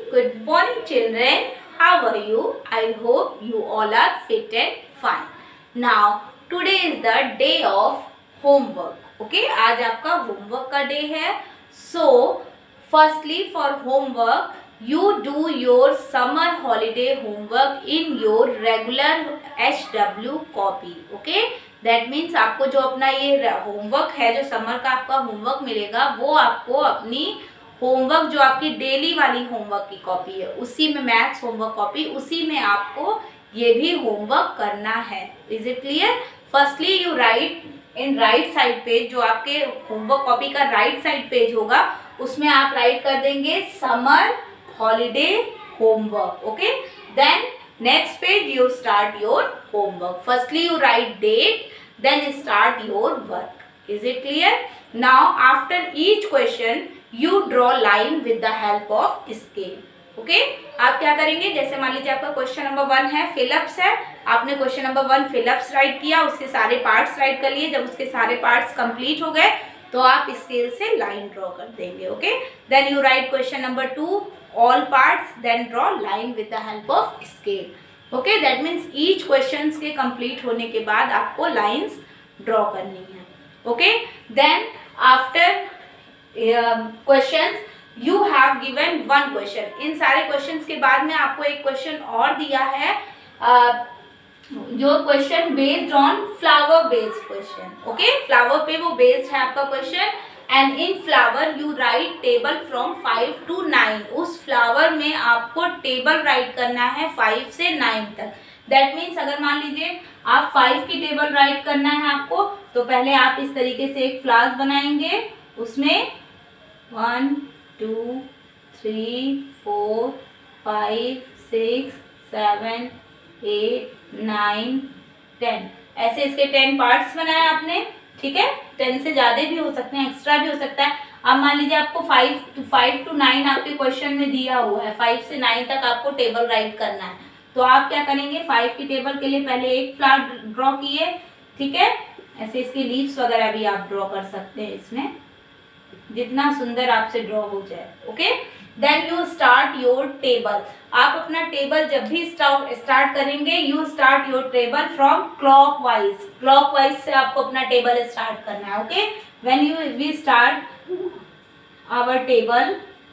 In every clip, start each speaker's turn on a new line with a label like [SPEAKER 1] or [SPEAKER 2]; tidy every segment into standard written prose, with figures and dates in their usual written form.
[SPEAKER 1] Good morning children. How are you? I hope you all are fit and fine. Now today is the day of homework. Okay, आज आपका homework का day है. So firstly for homework you do your summer holiday homework in your regular HW copy. Okay, that means आपको जो अपना ये homework है, जो summer का आपका homework मिलेगा, वो आपको अपनी होमवर्क जो आपकी डेली वाली होमवर्क की कॉपी है, उसी में मैथ्स होमवर्क कॉपी, उसी में आपको ये भी होमवर्क करना है. Is it clear? Firstly you write in right side page, जो आपके होमवर्क कॉपी का राइट साइड पेज होगा उसमें आप राइट कर देंगे summer holiday homework. Okay, then next page you start your homework. Firstly you write date, then start your work. Is it clear? Now after each question you draw line with the help of scale. ओके, आप क्या करेंगे, जैसे मान लीजिए आपका question number 1 है fill-ups है, आपने क्वेश्चन नंबर 1 फिलअप्स राइट किया, उसके सारे पार्ट्स राइट कर लिए. जब उसके सारे पार्ट्स कंप्लीट हो गए तो आप स्केल से लाइन ड्रॉ कर देंगे. Okay, then you write question number 2 all parts, then draw line with the help of scale. Okay, that means each question के कंप्लीट होने के बाद आपको लाइन्स ड्रॉ करनी है. Okay, then after questions you have given 1 question. इन सारे क्वेश्चंस के बाद में आपको एक क्वेश्चन और दिया है, जो question based on flower based question. Okay, flower पे वो बेस्ड है आपका question. And in flower you write table from 5 to 9. उस फ्लावर में आपको टेबल राइट करना है 5 से 9 तक. दैट मीन्स अगर मान लीजिए आप 5 की टेबल राइट करना है आपको, तो पहले आप इस तरीके से एक फ्लावर बनाएंगे, उसमें 1 2 3 4 5 6 7 8 9 10 ऐसे इसके 10 पार्ट्स बनाए आपने. ठीक है, 10 से ज्यादा भी हो सकते हैं, एक्स्ट्रा भी हो सकता है. अब मान लीजिए आपको 5 to 9 आपके क्वेश्चन में दिया हुआ है, 5 से 9 तक आपको टेबल राइट करना है. तो आप क्या करेंगे, 5 की टेबल के लिए पहले एक फ्लावर ड्रॉ किए. ठीक है, ऐसे इसके लीव्स वगैरह भी आप ड्रॉ कर सकते हैं, इसमें जितना सुंदर आपसे ड्रॉ हो जाए. Okay, then you start your table. आप अपना टेबल जब भी स्टार्ट करेंगे, you start your table from clockwise. Clockwise से आपको अपना टेबल स्टार्ट करना है. Okay, when we start our table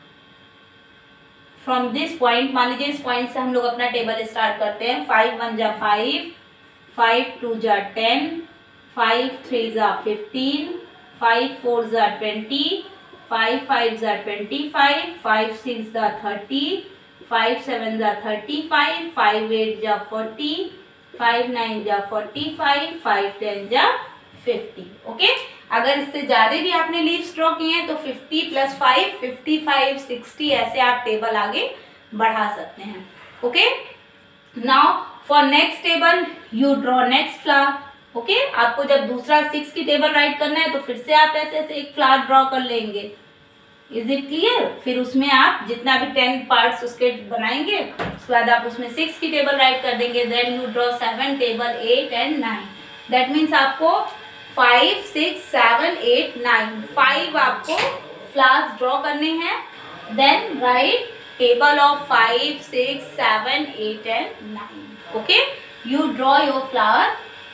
[SPEAKER 1] from this point, मान लीजिए इस पॉइंट से हम लोग अपना टेबल स्टार्ट करते हैं. 5 1 जा 5, 5 2 जा 10, 5 3 जा 15, 5 4 जा 20, 5 5 जा 25, 5 6 जा 30, 5 7 जा 35, 5 8 जा 40, 5 9 जा 45, 5 10 जा 50. ओके, अगर इससे ज्यादा भी आपने लीव्स ड्रॉ किए हैं तो 50 + 5 55 60 ऐसे आप टेबल आगे बढ़ा सकते हैं. Okay, now for next table you draw next flower. Okay, आपको जब दूसरा 6 की टेबल राइट करना है तो फिर से आप ऐसे ऐसे एक फ्लावर ड्रॉ कर लेंगे. Is it clear? फिर उसमें आप जितना भी 10 पार्ट्स उसके बनाएंगे, उसके बाद आप उसमें 6 की टेबल राइट कर देंगे. Then you draw 7 table 8 and 9. That means आपको 5 6 7 8 9 5 आपको फ्लावर्स ड्रॉ करने हैं. Then write table of 5 6 7 8 and 9. Okay, you draw your flower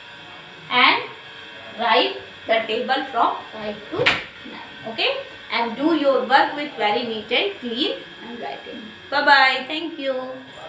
[SPEAKER 1] and write the table from 5 to 9. Okay, and do your work with very neat and clean handwriting. Bye bye. Thank you.